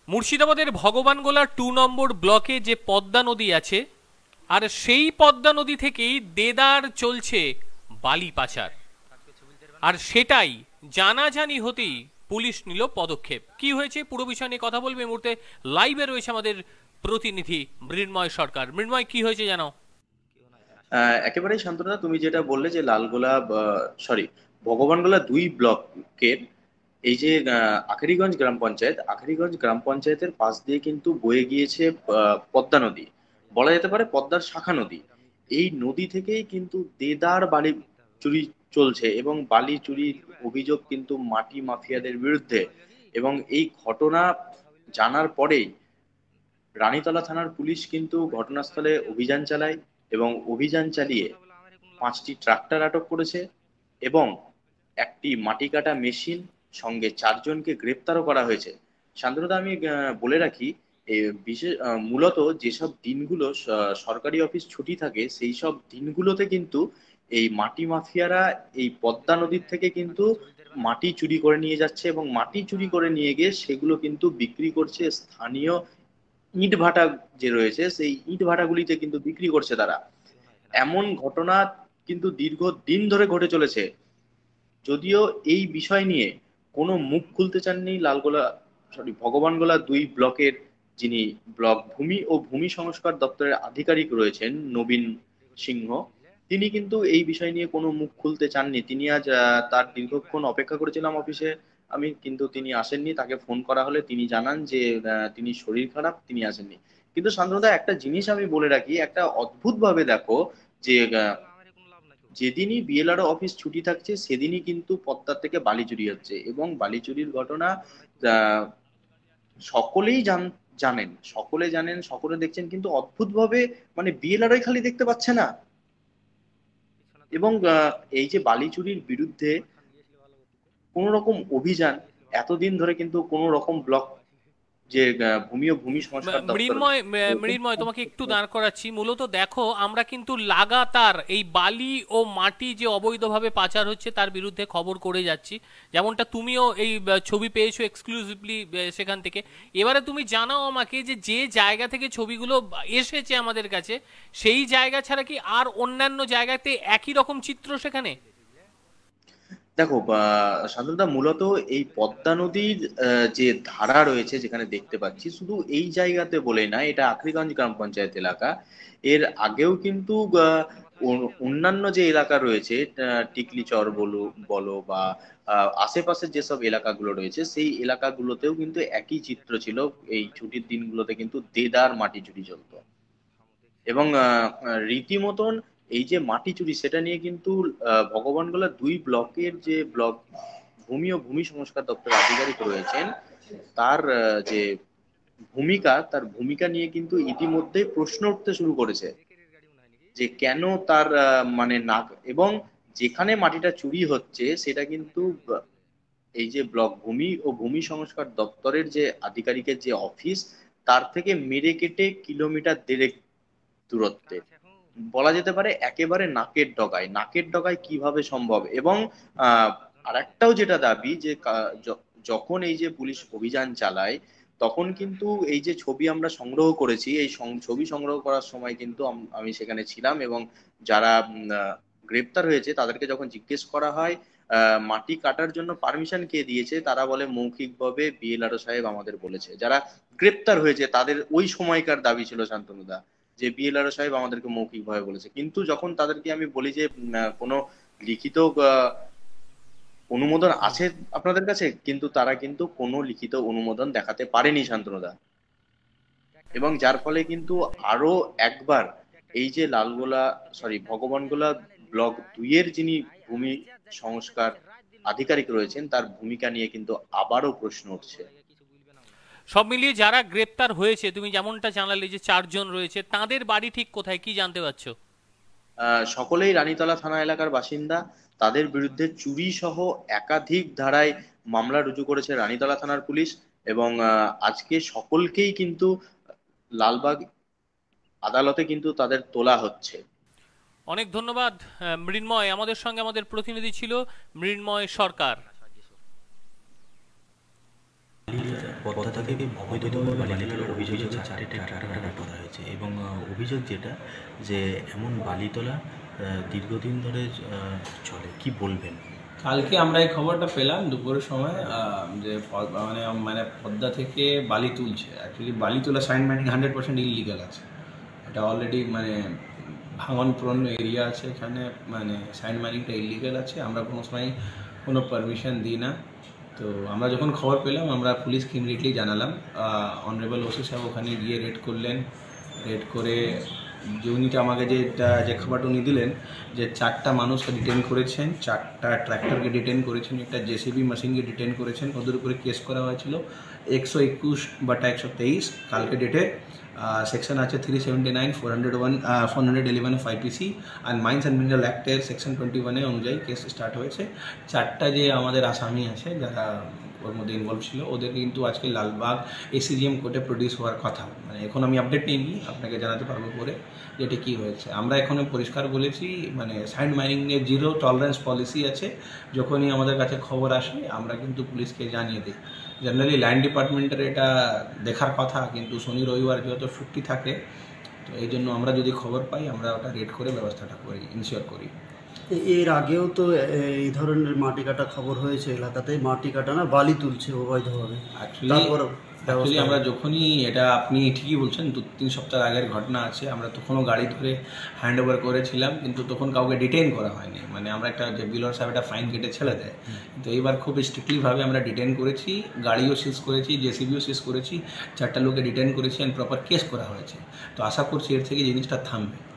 মুর্শিদাবাদের ভগবানগোলা 2 নম্বর ব্লকে যে পদ্মা নদী আছে, আর সেই পদ্মা নদী থেকেই দেদার চলছে বালি পাচার, আর সেটাই জানাজানি হতেই পুলিশ নিল পদক্ষেপ। কি হয়েছে পুরো বিষয় নিয়ে কথা বলবে এই মুহূর্তে লাইভে রয়েছে আমাদের প্রতিনিধি মৃন্ময় সরকার। মৃন্ময়, কি হয়েছে জানো? একেবারেই শান্তনা, তুমি যেটা বললে যে লালগোলা, সরি, ভগবানগোলা 2 ব্লকের এই যে আখেরিগঞ্জ গ্রাম পঞ্চায়েতের পাশ দিয়ে কিন্তু বয়ে গিয়েছে পদ্মা নদী, বলা যেতে পারে পদ্মার শাখা নদী। এই নদী থেকেই কিন্তু দেদার বালি চুরি চলছে এবং বালি চুরির অভিযোগ কিন্তু মাটি মাফিয়াদের বিরুদ্ধে। এবং এই ঘটনা জানার পরেই রানীতলা থানার পুলিশ কিন্তু ঘটনাস্থলে অভিযান চালায় এবং অভিযান চালিয়ে 5টি ট্রাক্টর আটক করেছে এবং একটি মাটি কাটা মেশিন, সঙ্গে 4 জনকে গ্রেপ্তারও করা হয়েছে। শান্তনুদা, আমি বলে রাখি, বিশেষ মূলত যেসব দিনগুলো সরকারি অফিস ছুটি থাকে সেই সব দিনগুলোতে কিন্তু এই মাটি মাফিয়ারা এই পদ্মা নদীর থেকে কিন্তু মাটি চুরি করে নিয়ে যাচ্ছে এবং মাটি চুরি করে নিয়ে গিয়ে সেগুলো কিন্তু বিক্রি করছে স্থানীয় ইট ভাটা যে রয়েছে সেই ইট ভাটাগুলিতে কিন্তু বিক্রি করছে তারা। এমন ঘটনা কিন্তু দীর্ঘ দিন ধরে ঘটে চলেছে। যদিও এই বিষয় নিয়ে কোনো মুখ খুলতে চাননি ভগবানগোলা 2 ব্লকের যিনি ব্লক ভূমি ও ভূমি সংস্কার দপ্তরের আধিকারিক রয়েছেন নবীন সিংহ, তিনি কিন্তু এই বিষয় নিয়ে কোনো মুখ খুলতে চাননি। তিনি আজ তার দীর্ঘক্ষণ অপেক্ষা করেছিলাম অফিসে আমি, কিন্তু তিনি আসেননি। তাকে ফোন করা হলে তিনি জানান যে তিনি শরীর খারাপ, তিনি আসেননি। কিন্তু শান্তনুদা, একটা জিনিস আমি বলে রাখি, একটা অদ্ভুত ভাবে দেখো যে যেদিনই বিএলআরও অফিস ছুটি থাকছে সেদিনই কিন্তু পদ্মার থেকে বালি চুরি হচ্ছে এবং বালি চুরির ঘটনা আহ, সকলেই জানেন, সকলে জানেন, সকলে দেখছেন, কিন্তু অদ্ভুতভাবে মানে বিএলআরওই খালি দেখতে পাচ্ছে না। এবং এই যে বালি চুরির বিরুদ্ধে কোন রকম অভিযান এতদিন ধরে কিন্তু কোন রকম ব্লক যে ভূমি ও ভূমি সংস্কার দপ্তর মৃন্ময়, রয়েছে। মৃন্ময় তোমাকে একটু দাঁড় করাচ্ছি। মূলত দেখো, আমরা কিন্তু লাগাতার এই বালি ও মাটি যে অবৈধভাবে পাচার হচ্ছে তার বিরুদ্ধে খবর করে যাচ্ছি, যেমনটা তুমিও এই ছবি পেয়েছো এক্সক্লুসিভলি সেখান থেকে। এবারে তুমি জানাও আমাকে যে যে জায়গা থেকে ছবিগুলো এসেছে আমাদের কাছে, সেই জায়গা ছাড়া কি আর অন্যান্য জায়গাতে একই রকম চিত্র সেখানে? দেখো শান্তনুদা, মূলত এই পদ্মা নদীর যে ধারা রয়েছে যেখানে দেখতে পাচ্ছি, শুধু এই জায়গাতে বলে না, এটা আখরিগঞ্জ গ্রাম পঞ্চায়েত এলাকা। এর আগেও কিন্তু অন্যান্য যে এলাকা রয়েছে, টিকলি চর বলো বলো বা আশেপাশের যেসব এলাকাগুলো রয়েছে সেই এলাকাগুলোতেও কিন্তু একই চিত্র ছিল। এই ছুটির দিনগুলোতে কিন্তু দেদার মাটি চুরি চলতো এবং রীতিমতন এই যে মাটি চুরি সেটা নিয়ে কিন্তু ভগবানগোলা 2 ব্লকের যে ব্লক ভূমি ও ভূমি সংস্কার দপ্তরের আধিকারিক রয়েছেন, তার যে তার ভূমিকা নিয়ে কিন্তু ইতিমধ্যেই প্রশ্ন উঠতে শুরু করেছে যে কেন তার মানে না। এবং যেখানে মাটিটা চুরি হচ্ছে সেটা কিন্তু এই যে ব্লক ভূমি ও ভূমি সংস্কার দপ্তরের যে আধিকারিকের যে অফিস, তার থেকে মেরে কেটে কিলোমিটার দেড়েক দূরত্বে, বলা যেতে পারে একেবারে নাকের ডগায় কিভাবে সম্ভব। এবং আহ আরেকটাও যেটা দাবি যে যখন এই যে পুলিশ অভিযান চালায় তখন কিন্তু এই যে ছবি আমরা সংগ্রহ করেছি, এই ছবি সংগ্রহ করার সময় কিন্তু আমি সেখানে ছিলাম এবং যারা গ্রেপ্তার হয়েছে তাদেরকে যখন জিজ্ঞেস করা হয় মাটি কাটার জন্য পারমিশন কে দিয়েছে, তারা বলে মৌখিকভাবে বিএলআরও সাহেব আমাদের বলেছে। যারা গ্রেপ্তার হয়েছে তাদের ওই সময়কার দাবি ছিল শান্তনুদা যে বিএলআরও সাহেব আমাদেরকে মৌখিকভাবে বলেছে, কিন্তু যখন তাদেরকে আমি বলি যে কোনো লিখিত অনুমোদন আছে আপনাদের কাছে, কিন্তু তারা কিন্তু কোনো লিখিত অনুমোদন দেখাতে পারেনি শান্তনুদা। এবং যার ফলে কিন্তু আরো একবার এই যে ভগবানগোলা ব্লক 2 এর যিনি ভূমি সংস্কার আধিকারিক রয়েছেন তার ভূমিকা নিয়ে কিন্তু আবারও প্রশ্ন উঠছে। সব মিলিয়ে যারা গ্রেপ্তার হয়েছে, তুমি যেমনটা জানালে যে 4 জন রয়েছে, তাদের বাড়ি ঠিক কোথায়, কি জানতে পারছো? সকলেই রানীতলা থানা এলাকার বাসিন্দা। তাদের বিরুদ্ধে চুরি সহ একাধিক ধারায় মামলা রুজু করেছে রানীতলা থানার পুলিশ এবং আজকে সকলকেই কিন্তু লালবাগ আদালতে কিন্তু তাদের তোলা হচ্ছে। অনেক ধন্যবাদ মৃন্ময়। আমাদের সঙ্গে আমাদের প্রতিনিধি ছিল মৃন্ময় সরকার। পদ্মা থেকে অবৈধভাবে বালি তোলার অভিযোগ যে 4টে ট্রাক্টর আটক করা হয়েছে এবং অভিযোগ যেটা যে এমন বালি তোলা দীর্ঘদিন ধরে চলে, কি বলবেন? কালকে আমরা এই খবরটা পেলাম দুপুরের সময় যে মানে পদ্মা থেকে বালি তুলছে। অ্যাকচুয়ালি বালি তোলা সাইন মাইনিং 100% ইললিগাল আছে। এটা অলরেডি মানে ভাঙনপ্রণ এরিয়া আছে, এখানে মানে সাইন মাইনিংটা ইললিগাল আছে। আমরা কোনো সময় কোনো পারমিশন দিই না। তো আমরা যখন খবর পেলাম আমরা পুলিশকে ইমিডিয়েটলি জানালাম। অনারেবল ওসি সাহেব ওখানে গিয়ে রেড করলেন। রেড করে যে উনিটা আমাকে যে খবরটা উনি দিলেন যে 4টা মানুষকে ডিটেন করেছেন, 4টা ট্র্যাক্টরকে ডিটেন করেছেন, একটা জেসিবি মেশিনকে ডিটেন করেছেন। ওদের উপরে কেস করা হয়েছিল 121/123 কালকে ডেটে। সেকশন আছে 379, 411 অফ আইপিসি আর মাইন্স অ্যান্ড মিনারেল অ্যাক্টের সেকশন 21 অনুযায়ী কেস স্টার্ট হয়েছে। 4টা যে আমাদের আসামি আছে যারা ওর মধ্যে ইনভলভ ছিল ওদের কিন্তু আজকে লালবাগ এসিজিএম কোর্টে প্রডিউস হওয়ার কথা। মানে এখন আমি আপডেট নিইনি, আপনাকে জানাতে পারবো পরে যেটা কী হয়েছে। আমরা এখনও পরিষ্কার বলেছি মানে সাইন মাইনিংয়ে 0 টলারেন্স পলিসি আছে। যখনই আমাদের কাছে খবর আসে আমরা কিন্তু পুলিশকে জানিয়ে দিই। জেনারেলি ল্যান্ড ডিপার্টমেন্টের এটা দেখার কথা, কিন্তু শনি রবিবার যেহেতু ছুটি থাকে তো এই জন্য আমরা যদি খবর পাই আমরা ওটা রেড করে ব্যবস্থাটা করি, ইনশিওর করি। এর আগেও তো এই ধরনের মাটি কাটা খবর হয়েছে এলাকাতে, মাটি কাটা না বালি তুলছে অবৈধভাবে। অ্যাকচুয়ালি আমরা যখনই এটা আপনি ঠিকই বলছেন 2-3 সপ্তাহ আগের ঘটনা আছে, আমরা তখনও গাড়ি ধরে হ্যান্ড ওভার করেছিলাম কিন্তু তখন কাউকে ডিটেইন করা হয়নি। মানে আমরা একটা যে বিলর সাহেব একটা ফাইন কেটে ছেড়ে দেয়, তো এইবার খুব স্ট্রিক্টলিভাবে আমরা ডিটেইন করেছি, গাড়িও সিজ করেছি, জেসিবিও সিজ করেছি, 4টা লোকে ডিটেইন করেছি অ্যান্ড প্রপার কেস করা হয়েছে। তো আশা করছি এর থেকে জিনিসটা থামবে।